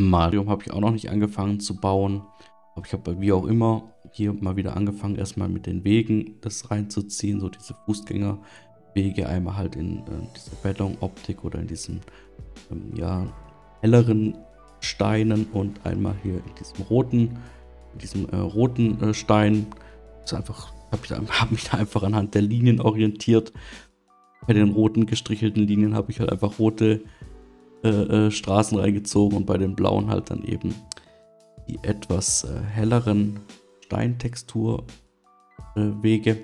Mario habe ich auch noch nicht angefangen zu bauen. Aber ich habe wie auch immer hier mal wieder angefangen, erstmal mit den Wegen das reinzuziehen. So diese Fußgängerwege, einmal halt in dieser Bellon-Optik oder in diesen ja, helleren Steinen und einmal hier in diesem roten Stein. Das einfach, hab mich da einfach anhand der Linien orientiert. Bei den roten gestrichelten Linien habe ich halt einfach rote Straßen reingezogen und bei den blauen halt dann eben die etwas helleren Steintexturwege.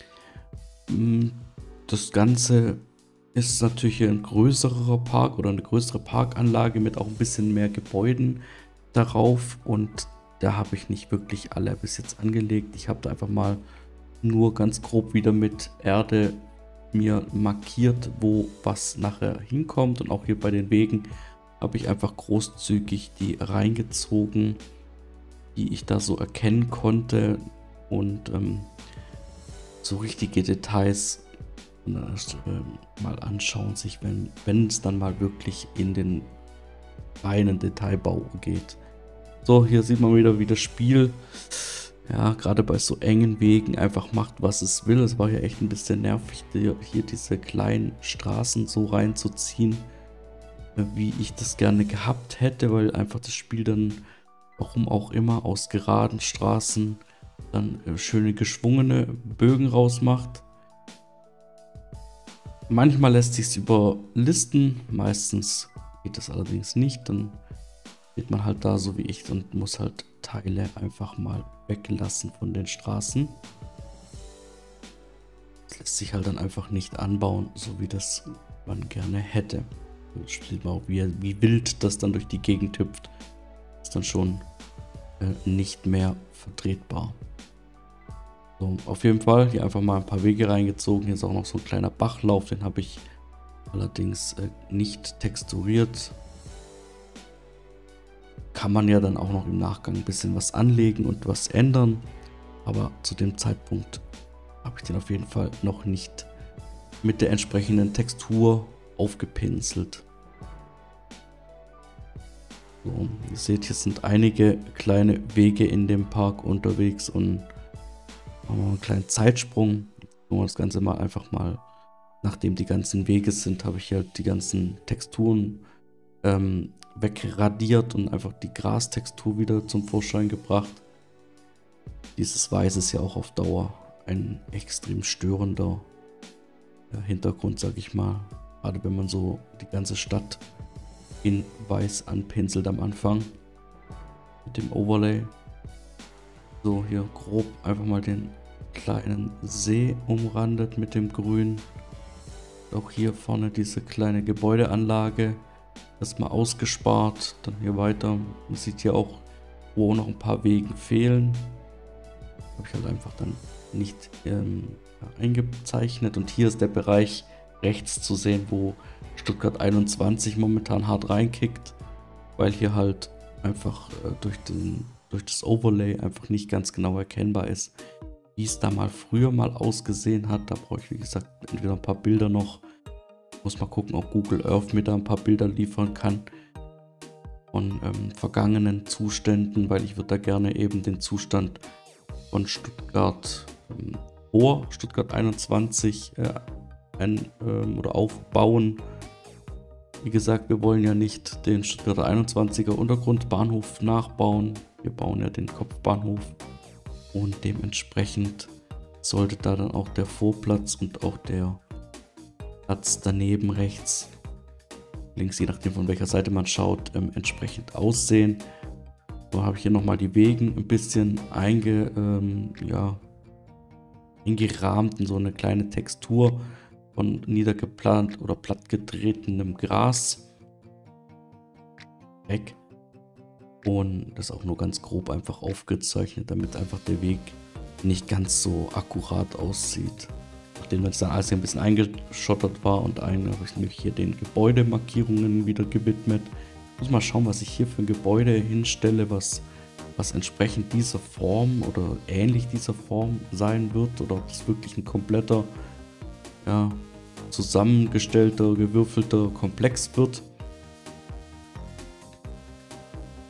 Das Ganze ist natürlich ein größerer Park oder eine größere Parkanlage mit auch ein bisschen mehr Gebäuden darauf und da habe ich nicht wirklich alle bis jetzt angelegt. Ich habe da einfach mal nur ganz grob wieder mit Erde mir markiert, wo was nachher hinkommt und auch hier bei den Wegen habe ich einfach großzügig die reingezogen, die ich da so erkennen konnte und so richtige Details mal anschauen, sich wenn es dann mal wirklich in den reinen Detailbau geht. So, hier sieht man wieder, wie das Spiel ja, gerade bei so engen Wegen einfach macht, was es will. Es war ja echt ein bisschen nervig, hier diese kleinen Straßen so reinzuziehen, wie ich das gerne gehabt hätte, weil einfach das Spiel dann, warum auch immer, aus geraden Straßen dann schöne geschwungene Bögen rausmacht. Manchmal lässt sich es überlisten, meistens geht das allerdings nicht, dann steht man halt da so wie ich und muss halt Teile einfach mal weglassen von den Straßen. Das lässt sich halt dann einfach nicht anbauen, so wie das man gerne hätte. Steht mal auch, wie wild das dann durch die Gegend hüpft. Ist dann schon nicht mehr vertretbar. So, auf jeden Fall hier einfach mal ein paar Wege reingezogen. Hier ist auch noch so ein kleiner Bachlauf, den habe ich allerdings nicht texturiert. Kann man ja dann auch noch im Nachgang ein bisschen was anlegen und was ändern. Aber zu dem Zeitpunkt habe ich den auf jeden Fall noch nicht mit der entsprechenden Textur aufgepinselt. So, ihr seht, hier sind einige kleine Wege in dem Park unterwegs und machen wir einen kleinen Zeitsprung. Nur das Ganze mal einfach mal, nachdem die ganzen Wege sind, habe ich halt die ganzen Texturen wegradiert und einfach die Grastextur wieder zum Vorschein gebracht. Dieses Weiß ist ja auch auf Dauer ein extrem störender Hintergrund, sag ich mal. Gerade wenn man so die ganze Stadt in Weiß anpinselt am Anfang mit dem Overlay. So, hier grob einfach mal den kleinen See umrandet mit dem Grün. Auch hier vorne diese kleine Gebäudeanlage. Erstmal ausgespart, dann hier weiter. Man sieht hier auch, wo noch ein paar Wege fehlen. Habe ich halt einfach dann nicht eingezeichnet. Und hier ist der Bereich rechts zu sehen, wo Stuttgart 21 momentan hart reinkickt, weil hier halt einfach durch das Overlay einfach nicht ganz genau erkennbar ist, wie es da mal früher mal ausgesehen hat. Da brauche ich, wie gesagt, entweder ein paar Bilder noch. Muss mal gucken, ob Google Earth mir da ein paar Bilder liefern kann von vergangenen Zuständen, weil ich würde da gerne eben den Zustand von Stuttgart vor Stuttgart 21 oder aufbauen. Wie gesagt, wir wollen ja nicht den Stuttgarter 21er Untergrundbahnhof nachbauen. Wir bauen ja den Kopfbahnhof und dementsprechend sollte da dann auch der Vorplatz und auch der Platz daneben rechts, links, je nachdem von welcher Seite man schaut, entsprechend aussehen. So habe ich hier nochmal die Wegen ein bisschen eingerahmt in so eine kleine Textur von niedergeplant oder plattgetretenem Gras weg. Und das auch nur ganz grob einfach aufgezeichnet, damit einfach der Weg nicht ganz so akkurat aussieht. Nachdem das dann alles ein bisschen eingeschottert war und habe ich mich hier den Gebäudemarkierungen wieder gewidmet. Ich muss mal schauen, was ich hier für ein Gebäude hinstelle, was entsprechend dieser Form oder ähnlich dieser Form sein wird oder ob es wirklich ein kompletter, ja, zusammengestellter, gewürfelter Komplex wird.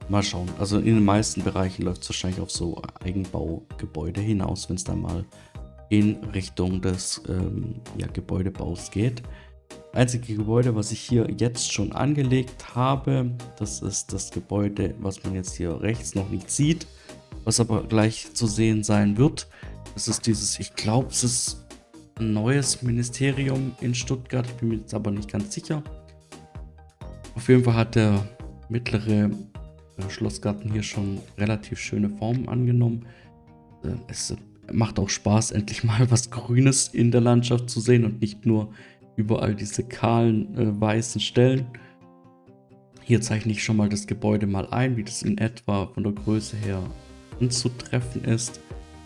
Mal schauen. Also in den meisten Bereichen läuft es wahrscheinlich auf so Eigenbaugebäude hinaus, wenn es dann mal in Richtung des ja, Gebäudebaus geht. Einzige Gebäude, was ich hier jetzt schon angelegt habe, das ist das Gebäude, was man jetzt hier rechts noch nicht sieht, was aber gleich zu sehen sein wird. Das ist dieses, ich glaube, es ist ein neues Ministerium in Stuttgart, ich bin mir jetzt aber nicht ganz sicher. Auf jeden Fall hat der mittlere Schlossgarten hier schon relativ schöne Formen angenommen. Es macht auch Spaß, endlich mal was Grünes in der Landschaft zu sehen und nicht nur überall diese kahlen weißen Stellen. Hier zeichne ich schon mal das Gebäude mal ein, wie das in etwa von der Größe her anzutreffen ist.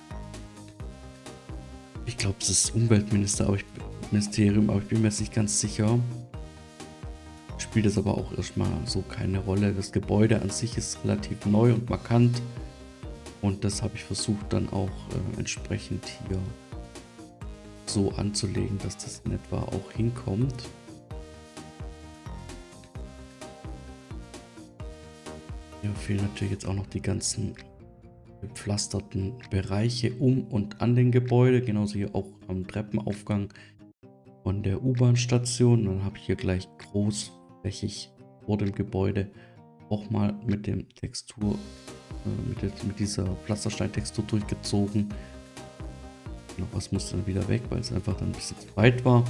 Ich glaube, es ist Umweltministerium, aber ich bin mir jetzt nicht ganz sicher. Spielt es aber auch erstmal so keine Rolle. Das Gebäude an sich ist relativ neu und markant. Und das habe ich versucht dann auch entsprechend hier so anzulegen, dass das in etwa auch hinkommt. Hier fehlen natürlich jetzt auch noch die ganzen gepflasterten Bereiche um und an den Gebäude. Genauso hier auch am Treppenaufgang von der U-Bahn-Station. Dann habe ich hier gleich großflächig vor dem Gebäude auch mal mit dem Textur, mit dieser Pflastersteintextur durchgezogen. Noch was muss dann wieder weg, weil es einfach dann ein bisschen zu weit war.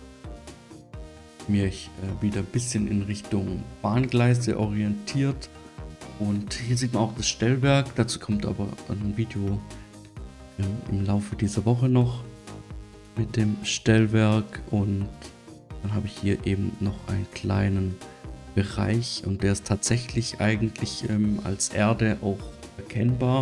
Mich wieder ein bisschen in Richtung Bahngleise orientiert. Und hier sieht man auch das Stellwerk. Dazu kommt aber ein Video im Laufe dieser Woche noch mit dem Stellwerk. Und dann habe ich hier eben noch einen kleinen Bereich. Und der ist tatsächlich eigentlich als Erde auch erkennbar.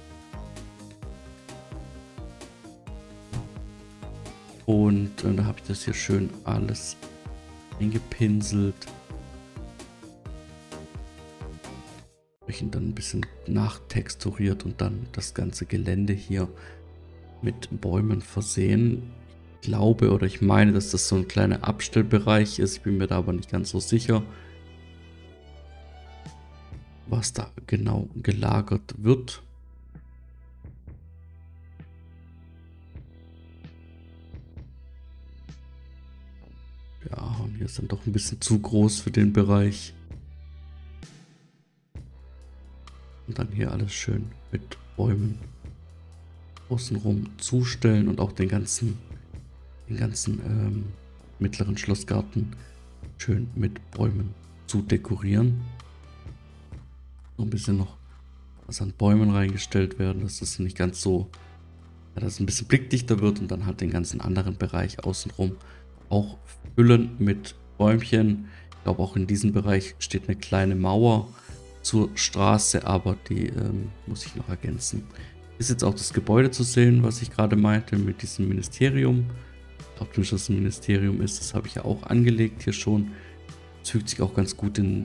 Und da habe ich das hier schön alles eingepinselt. Dann ein bisschen nachtexturiert und dann das ganze Gelände hier mit Bäumen versehen. Ich glaube oder ich meine, dass das so ein kleiner Abstellbereich ist. Ich bin mir da aber nicht ganz so sicher, was da genau gelagert wird. Ja, und hier ist dann doch ein bisschen zu groß für den Bereich. Und dann hier alles schön mit Bäumen außenrum zustellen und auch den ganzen mittleren Schlossgarten schön mit Bäumen zu dekorieren. So ein bisschen noch was an Bäumen reingestellt werden, dass das nicht ganz so, ja, dass es ein bisschen blickdichter wird und dann halt den ganzen anderen Bereich außenrum auch füllen mit Bäumchen. Ich glaube, auch in diesem Bereich steht eine kleine Mauer zur Straße, aber die muss ich noch ergänzen. Ist jetzt auch das Gebäude zu sehen, was ich gerade meinte mit diesem Ministerium. Ich glaube nicht, dass es ein Ministerium ist, das habe ich ja auch angelegt hier schon. Das fügt sich auch ganz gut in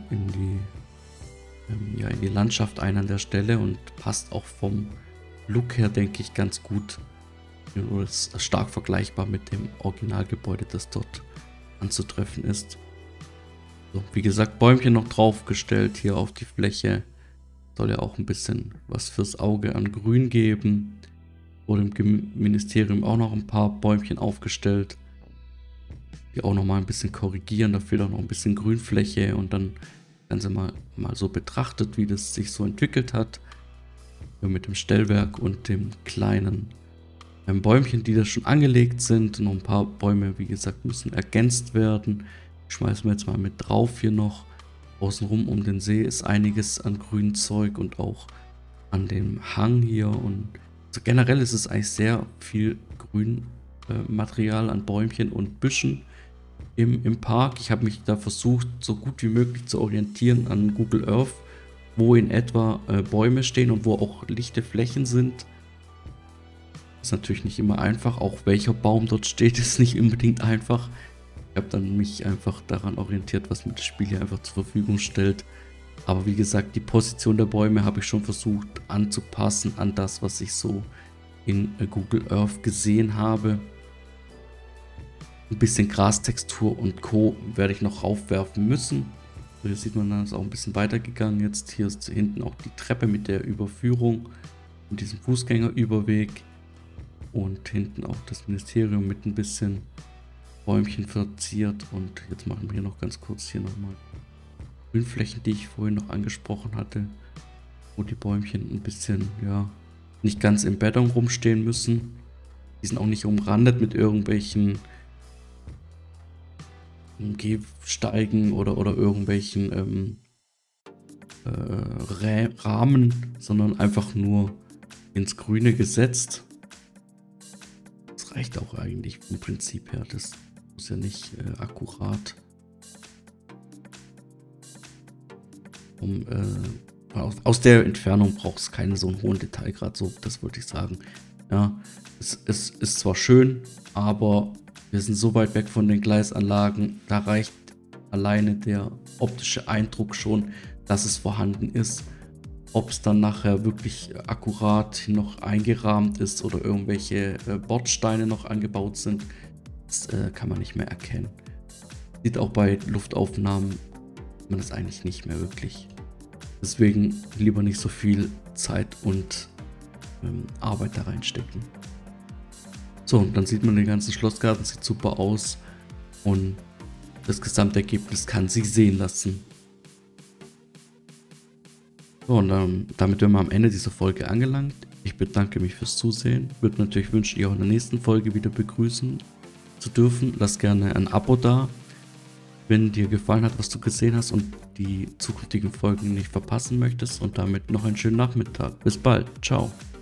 die Landschaft ein an der Stelle und passt auch vom Look her, denke ich, ganz gut. Oder ist stark vergleichbar mit dem Originalgebäude, das dort anzutreffen ist. So, wie gesagt, Bäumchen noch draufgestellt hier auf die Fläche. Soll ja auch ein bisschen was fürs Auge an Grün geben. Wurde im Ministerium auch noch ein paar Bäumchen aufgestellt. Die auch noch mal ein bisschen korrigieren. Da fehlt auch noch ein bisschen Grünfläche. Und dann Ganze mal so betrachtet, wie das sich so entwickelt hat. Mit dem Stellwerk und dem kleinen Bäumchen, die da schon angelegt sind. Noch ein paar Bäume, wie gesagt, müssen ergänzt werden. Schmeißen wir jetzt mal mit drauf hier noch. Außenrum um den See ist einiges an Grünzeug und auch an dem Hang hier. Und also generell ist es eigentlich sehr viel Grünmaterial an Bäumchen und Büschen im Park. Ich habe mich da versucht, so gut wie möglich zu orientieren an Google Earth, wo in etwa Bäume stehen und wo auch lichte Flächen sind. Ist natürlich nicht immer einfach. Auch welcher Baum dort steht, ist nicht unbedingt einfach. Ich habe dann mich einfach daran orientiert, was mir das Spiel hier einfach zur Verfügung stellt. Aber wie gesagt, die Position der Bäume habe ich schon versucht anzupassen an das, was ich so in Google Earth gesehen habe. Ein bisschen Grastextur und Co. werde ich noch raufwerfen müssen. So, hier sieht man, dann ist auch ein bisschen weitergegangen. Jetzt hier ist hinten auch die Treppe mit der Überführung und diesem Fußgängerüberweg. Und hinten auch das Ministerium mit ein bisschen Bäumchen verziert. Und jetzt machen wir hier noch ganz kurz hier nochmal Grünflächen, die ich vorhin noch angesprochen hatte, wo die Bäumchen ein bisschen, ja, nicht ganz im Beton rumstehen müssen. Die sind auch nicht umrandet mit irgendwelchen Gehsteigen oder irgendwelchen Rahmen, sondern einfach nur ins Grüne gesetzt. Das reicht auch eigentlich vom Prinzip her. Das muss ja nicht akkurat aus der Entfernung braucht es keinen so einen hohen Detailgrad, so, das würde ich sagen. Ja, es ist zwar schön, aber wir sind so weit weg von den Gleisanlagen, da reicht alleine der optische Eindruck schon, dass es vorhanden ist. Ob es dann nachher wirklich akkurat noch eingerahmt ist oder irgendwelche Bordsteine noch angebaut sind, das kann man nicht mehr erkennen. Sieht auch bei Luftaufnahmen man das eigentlich nicht mehr wirklich. Deswegen lieber nicht so viel Zeit und Arbeit da reinstecken. So, und dann sieht man den ganzen Schlossgarten, sieht super aus und das Gesamtergebnis kann sich sehen lassen. So, und damit wären wir am Ende dieser Folge angelangt. Ich bedanke mich fürs Zusehen. Würde natürlich wünschen, ihr auch in der nächsten Folge wieder begrüßen zu dürfen. Lass gerne ein Abo da, wenn dir gefallen hat, was du gesehen hast und die zukünftigen Folgen nicht verpassen möchtest. Und damit noch einen schönen Nachmittag. Bis bald. Ciao.